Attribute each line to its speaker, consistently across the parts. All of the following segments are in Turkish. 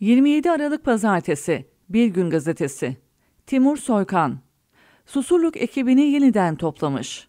Speaker 1: 27 Aralık Pazartesi, Bir Gün Gazetesi. Timur Soykan, Susurluk ekibini yeniden toplamış.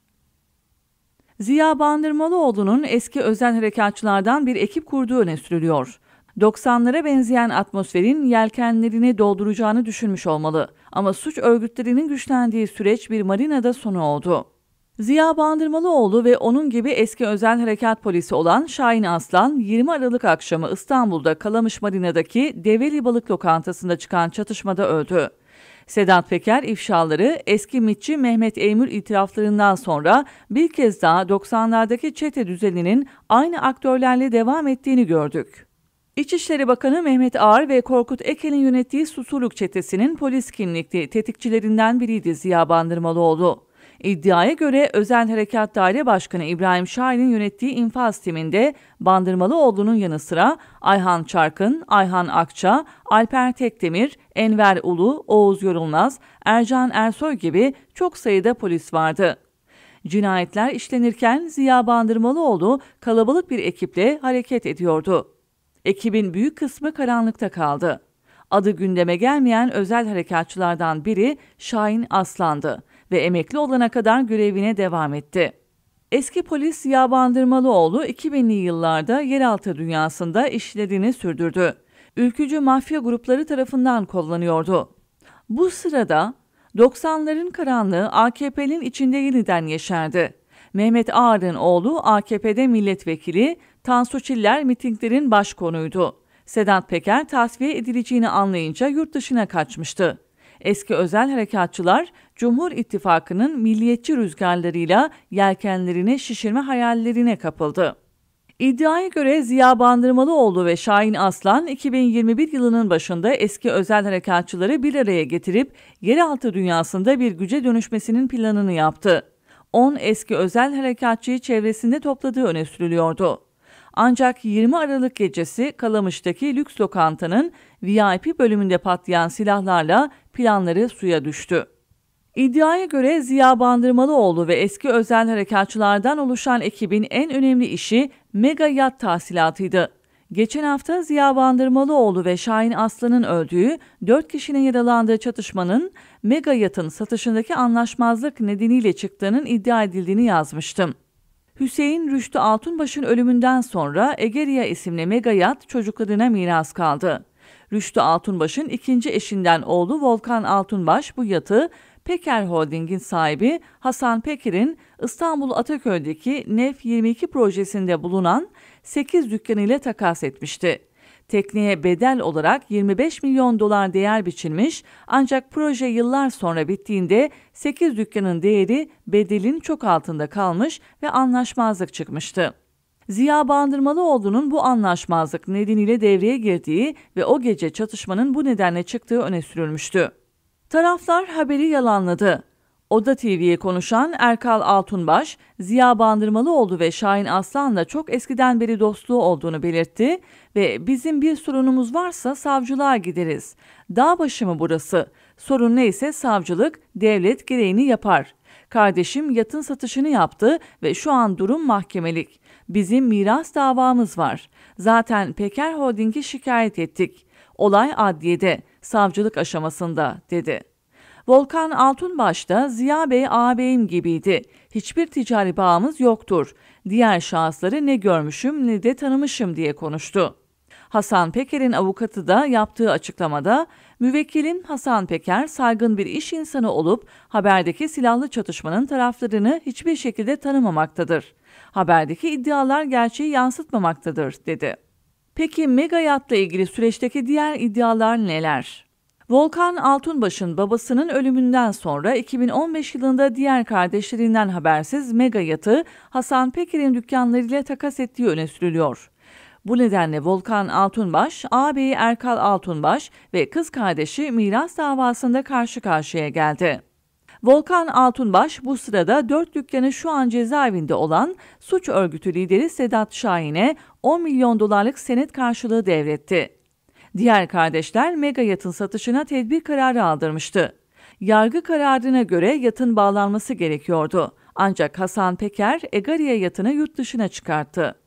Speaker 1: Ziya Bandırmalıoğlu'nun eski özel harekatçılardan bir ekip kurduğu öne sürülüyor. 90'lara benzeyen atmosferin yelkenlerini dolduracağını düşünmüş olmalı. Ama suç örgütlerinin güçlendiği süreç bir marinada sonu oldu. Ziya Bandırmalıoğlu ve onun gibi eski özel harekat polisi olan Şahin Aslan, 20 Aralık akşamı İstanbul'da Kalamış Marina'daki Develi Balık Lokantası'nda çıkan çatışmada öldü. Sedat Peker ifşaları eski MİT'çi Mehmet Eymür itiraflarından sonra bir kez daha 90'lardaki çete düzeninin aynı aktörlerle devam ettiğini gördük. İçişleri Bakanı Mehmet Ağar ve Korkut Ekel'in yönettiği Susurluk çetesinin polis kimlikli tetikçilerinden biriydi Ziya Bandırmalıoğlu. İddiaya göre Özel Harekat Daire Başkanı İbrahim Şahin'in yönettiği infaz timinde Bandırmalıoğlu'nun yanı sıra Ayhan Çarkın, Ayhan Akça, Alper Tekdemir, Enver Ulu, Oğuz Yorulmaz, Ercan Ersoy gibi çok sayıda polis vardı. Cinayetler işlenirken Ziya Bandırmalıoğlu kalabalık bir ekiple hareket ediyordu. Ekibin büyük kısmı karanlıkta kaldı. Adı gündeme gelmeyen özel harekatçılardan biri Şahin Aslan'dı ve emekli olana kadar görevine devam etti. Eski polis Ziya Bandırmalıoğlu 2000'li yıllarda yeraltı dünyasında işlerini sürdürdü. Ülkücü mafya grupları tarafından kullanıyordu. Bu sırada 90'ların karanlığı AKP'nin içinde yeniden yeşerdi. Mehmet Ağar'ın oğlu AKP'de milletvekili, Tansu Çiller mitinglerin baş konuydu. Sedat Peker tasfiye edileceğini anlayınca yurt dışına kaçmıştı. Eski özel harekatçılar Cumhur İttifakı'nın milliyetçi rüzgarlarıyla yelkenlerini şişirme hayallerine kapıldı. İddiaya göre Ziya Bandırmalıoğlu ve Şahin Aslan 2021 yılının başında eski özel harekatçıları bir araya getirip yeraltı dünyasında bir güce dönüşmesinin planını yaptı. 10 eski özel harekatçıyı çevresinde topladığı öne sürülüyordu. Ancak 20 Aralık gecesi Kalamış'taki lüks lokantanın VIP bölümünde patlayan silahlarla planları suya düştü. İddiaya göre Ziya Bandırmalıoğlu ve eski özel harekatçılardan oluşan ekibin en önemli işi mega yat tahsilatıydı. Geçen hafta Ziya Bandırmalıoğlu ve Şahin Aslan'ın öldüğü, 4 kişinin yaralandığı çatışmanın mega yatın satışındaki anlaşmazlık nedeniyle çıktığının iddia edildiğini yazmıştım. Hüseyin Rüştü Altunbaş'ın ölümünden sonra Egeria isimli mega yat çocuklarına miras kaldı. Rüştü Altunbaş'ın ikinci eşinden oğlu Volkan Altunbaş bu yatı Peker Holding'in sahibi Hasan Peker'in İstanbul Ataköy'deki Nef 22 projesinde bulunan 8 dükkanı ile takas etmişti. Tekneye bedel olarak 25 milyon dolar değer biçilmiş, ancak proje yıllar sonra bittiğinde 8 dükkanın değeri bedelin çok altında kalmış ve anlaşmazlık çıkmıştı. Ziya Bandırmalıoğlu'nun bu anlaşmazlık nedeniyle devreye girdiği ve o gece çatışmanın bu nedenle çıktığı öne sürülmüştü. Taraflar haberi yalanladı. Oda TV'ye konuşan Erkal Altunbaş, Ziya Bandırmalıoğlu ve Şahin Aslan'la çok eskiden beri dostluğu olduğunu belirtti ve "Bizim bir sorunumuz varsa savcılığa gideriz. Dağ başı mı burası? Sorun neyse savcılık, devlet gereğini yapar. Kardeşim yatın satışını yaptı ve şu an durum mahkemelik. Bizim miras davamız var. Zaten Peker Holding'i şikayet ettik. Olay adliyede, savcılık aşamasında," dedi. Volkan Altunbaş da "Ziya Bey ağabeyim gibiydi. Hiçbir ticari bağımız yoktur. Diğer şahısları ne görmüşüm ne de tanımışım," diye konuştu. Hasan Peker'in avukatı da yaptığı açıklamada, "Müvekkilin Hasan Peker saygın bir iş insanı olup haberdeki silahlı çatışmanın taraflarını hiçbir şekilde tanımamaktadır. Haberdeki iddialar gerçeği yansıtmamaktadır," dedi. Peki mega yatla ilgili süreçteki diğer iddialar neler? Volkan Altunbaş'ın babasının ölümünden sonra 2015 yılında diğer kardeşlerinden habersiz mega yatı Hasan Peker'in dükkanlarıyla takas ettiği öne sürülüyor. Bu nedenle Volkan Altunbaş, ağabeyi Erkal Altunbaş ve kız kardeşi miras davasında karşı karşıya geldi. Volkan Altunbaş bu sırada 4 dükkanı şu an cezaevinde olan suç örgütü lideri Sedat Şahin'e 10 milyon dolarlık senet karşılığı devretti. Diğer kardeşler mega yatın satışına tedbir kararı aldırmıştı. Yargı kararına göre yatın bağlanması gerekiyordu. Ancak Hasan Peker Egeria yatını yurt dışına çıkarttı.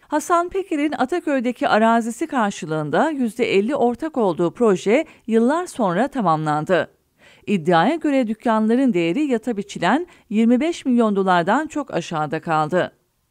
Speaker 1: Hasan Peker'in Ataköy'deki arazisi karşılığında %50 ortak olduğu proje yıllar sonra tamamlandı. İddiaya göre dükkanların değeri yata biçilen 25 milyon dolardan çok aşağıda kaldı.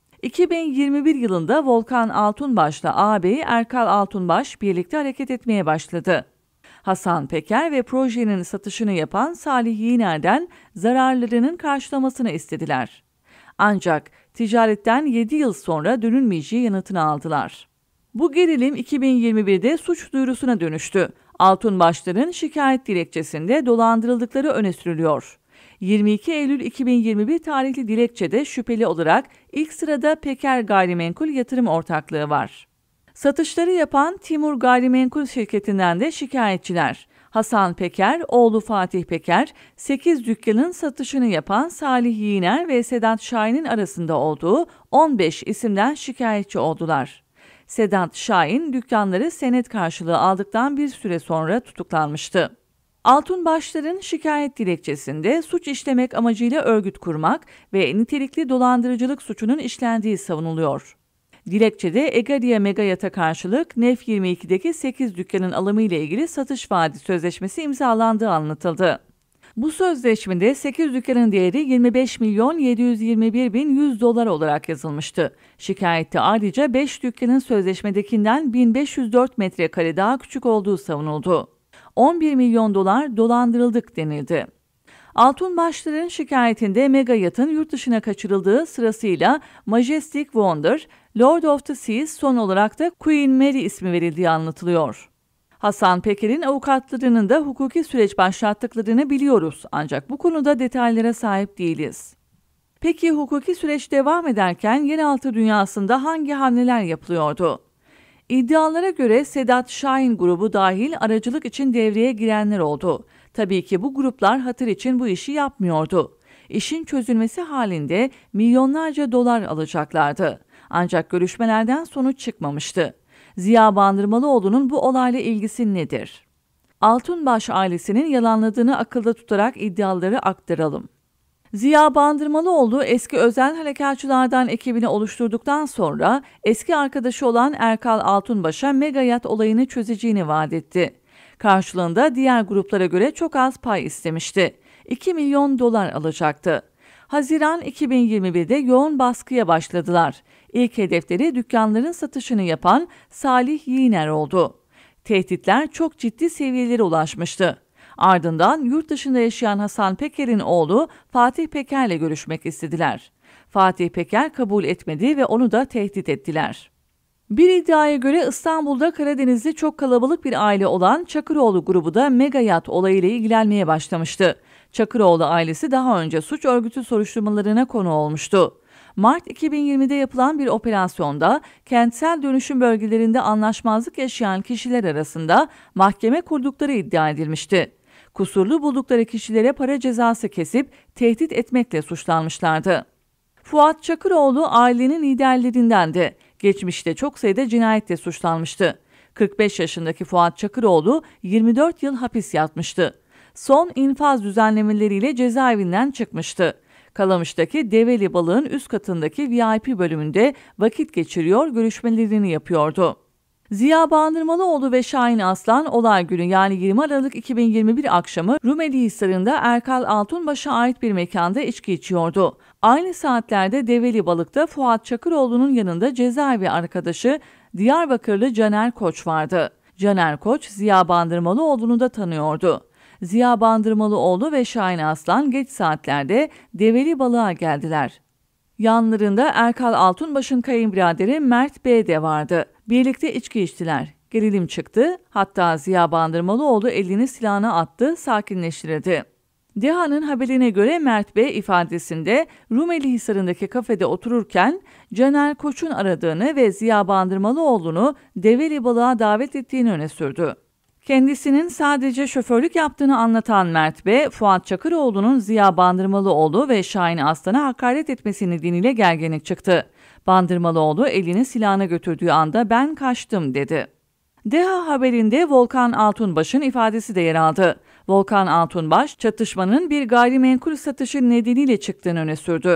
Speaker 1: 2021 yılında Volkan Altunbaş'la ağabeyi Erkal Altunbaş birlikte hareket etmeye başladı. Hasan Peker ve projenin satışını yapan Salih Yiğner'den zararlarının karşılamasını istediler. Ancak ticaretten 7 yıl sonra dönülmeyeceği yanıtını aldılar. Bu gerilim 2021'de suç duyurusuna dönüştü. Altunbaşların şikayet dilekçesinde dolandırıldıkları öne sürülüyor. 22 Eylül 2021 tarihli dilekçede şüpheli olarak ilk sırada Peker Gayrimenkul Yatırım Ortaklığı var. Satışları yapan Timur Gayrimenkul şirketinden de şikayetçiler. Hasan Peker, oğlu Fatih Peker, 8 dükkanın satışını yapan Salih Yiğner ve Sedat Şahin'in arasında olduğu 15 isimden şikayetçi oldular. Sedat Şahin dükkanları senet karşılığı aldıktan bir süre sonra tutuklanmıştı. Altunbaşların şikayet dilekçesinde suç işlemek amacıyla örgüt kurmak ve nitelikli dolandırıcılık suçunun işlendiği savunuluyor. Dilekçede Egaria Megayat'a karşılık Nef 22'deki 8 dükkanın alımı ile ilgili satış vaadi sözleşmesi imzalandığı anlatıldı. Bu sözleşmede 8 dükkanın değeri 25 milyon 721 bin 100 dolar olarak yazılmıştı. Şikayette ayrıca 5 dükkanın sözleşmedekinden 1504 metrekare daha küçük olduğu savunuldu. 11 milyon dolar dolandırıldık denildi. Altunbaşların şikayetinde Megayat'ın yurt dışına kaçırıldığı sırasıyla Majestic Wonder, Lord of the Seas, son olarak da Queen Mary ismi verildiği anlatılıyor. Hasan Peker'in avukatlarının da hukuki süreç başlattıklarını biliyoruz ancak bu konuda detaylara sahip değiliz. Peki hukuki süreç devam ederken yeraltı dünyasında hangi hamleler yapılıyordu? İddialara göre Sedat Şahin grubu dahil aracılık için devreye girenler oldu. Tabii ki bu gruplar hatır için bu işi yapmıyordu. İşin çözülmesi halinde milyonlarca dolar alacaklardı. Ancak görüşmelerden sonuç çıkmamıştı. Ziya Bandırmalıoğlu'nun bu olayla ilgisi nedir? Altunbaş ailesinin yalanladığını akılda tutarak iddiaları aktaralım. Ziya Bandırmalıoğlu eski özel harekatçılardan ekibini oluşturduktan sonra eski arkadaşı olan Erkal Altunbaş'a Megayat olayını çözeceğini vaat etti. Karşılığında diğer gruplara göre çok az pay istemişti. 2 milyon dolar alacaktı. Haziran 2021'de yoğun baskıya başladılar. İlk hedefleri dükkanların satışını yapan Salih Yiğner oldu. Tehditler çok ciddi seviyelere ulaşmıştı. Ardından yurt dışında yaşayan Hasan Peker'in oğlu Fatih Peker'le görüşmek istediler. Fatih Peker kabul etmedi ve onu da tehdit ettiler. Bir iddiaya göre İstanbul'da Karadeniz'de çok kalabalık bir aile olan Çakıroğlu grubu da Megayat olayıyla ilgilenmeye başlamıştı. Çakıroğlu ailesi daha önce suç örgütü soruşturmalarına konu olmuştu. Mart 2020'de yapılan bir operasyonda kentsel dönüşüm bölgelerinde anlaşmazlık yaşayan kişiler arasında mahkeme kurdukları iddia edilmişti. Kusurlu buldukları kişilere para cezası kesip tehdit etmekle suçlanmışlardı. Fuat Çakıroğlu ailenin liderlerindendi. Geçmişte çok sayıda cinayetle suçlanmıştı. 45 yaşındaki Fuat Çakıroğlu 24 yıl hapis yatmıştı. Son infaz düzenlemeleriyle cezaevinden çıkmıştı. Kalamış'taki Develi Balık'ın üst katındaki VIP bölümünde vakit geçiriyor, görüşmelerini yapıyordu. Ziya Bandırmalıoğlu ve Şahin Aslan olay günü yani 20 Aralık 2021 akşamı Rumelihisar'ında Erkal Altunbaş'a ait bir mekanda içki içiyordu. Aynı saatlerde Develi Balık'ta Fuat Çakıroğlu'nun yanında cezaevi arkadaşı Diyarbakırlı Caner Koç vardı. Caner Koç, Ziya Bandırmalıoğlu'nu da tanıyordu. Ziya Bandırmalıoğlu ve Şahin Aslan geç saatlerde Develi Balık'a geldiler. Yanlarında Erkal Altunbaş'ın kayınbiraderi Mert Bey de vardı. Birlikte içki içtiler. Gerilim çıktı. Hatta Ziya Bandırmalıoğlu elini silahına attı, sakinleştirildi. DEHA'nın haberine göre Mert Bey ifadesinde Rumelihisar'ındaki kafede otururken Caner Koç'un aradığını ve Ziya Bandırmalıoğlu'nu Develi Balık'a davet ettiğini öne sürdü. Kendisinin sadece şoförlük yaptığını anlatan Mert Bey, Fuat Çakıroğlu'nun Ziya Bandırmalıoğlu ve Şahin Aslan'a hakaret etmesi nedeniyle gerginlik çıktı. Bandırmalıoğlu elini silahına götürdüğü anda "ben kaçtım" dedi. DEHA haberinde Volkan Altunbaş'ın ifadesi de yer aldı. Volkan Altunbaş, çatışmanın bir gayrimenkul satışı nedeniyle çıktığını öne sürdü.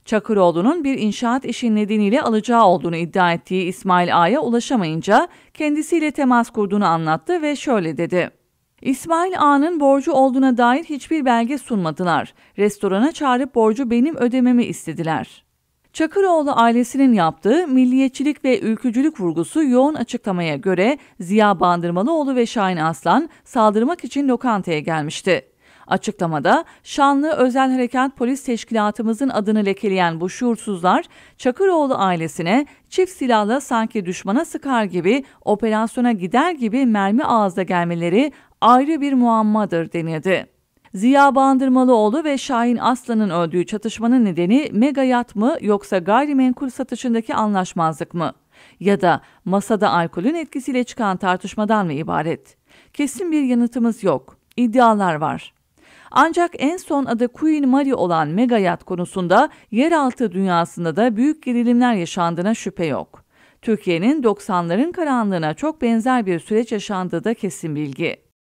Speaker 1: Çakıroğlu'nun bir inşaat işi nedeniyle alacağı olduğunu iddia ettiği İsmail Ağa'ya ulaşamayınca kendisiyle temas kurduğunu anlattı ve şöyle dedi. İsmail Ağa'nın borcu olduğuna dair hiçbir belge sunmadılar. Restorana çağırıp borcu benim ödememi istediler. Çakıroğlu ailesinin yaptığı milliyetçilik ve ülkücülük vurgusu yoğun açıklamaya göre Ziya Bandırmalıoğlu ve Şahin Aslan saldırmak için lokantaya gelmişti. Açıklamada, şanlı Özel Harekat Polis Teşkilatımızın adını lekeleyen bu şuursuzlar, Çakıroğlu ailesine çift silahla sanki düşmana sıkar gibi, operasyona gider gibi mermi ağızda gelmeleri ayrı bir muammadır denildi. Ziya Bandırmalıoğlu ve Şahin Aslan'ın öldüğü çatışmanın nedeni mega yat mı yoksa gayrimenkul satışındaki anlaşmazlık mı? Ya da masada alkolün etkisiyle çıkan tartışmadan mı ibaret? Kesin bir yanıtımız yok. İddialar var. Ancak en son adı Queen Mary olan mega yat konusunda yeraltı dünyasında da büyük gerilimler yaşandığına şüphe yok. Türkiye'nin 90'ların karanlığına çok benzer bir süreç yaşandığı da kesin bilgi.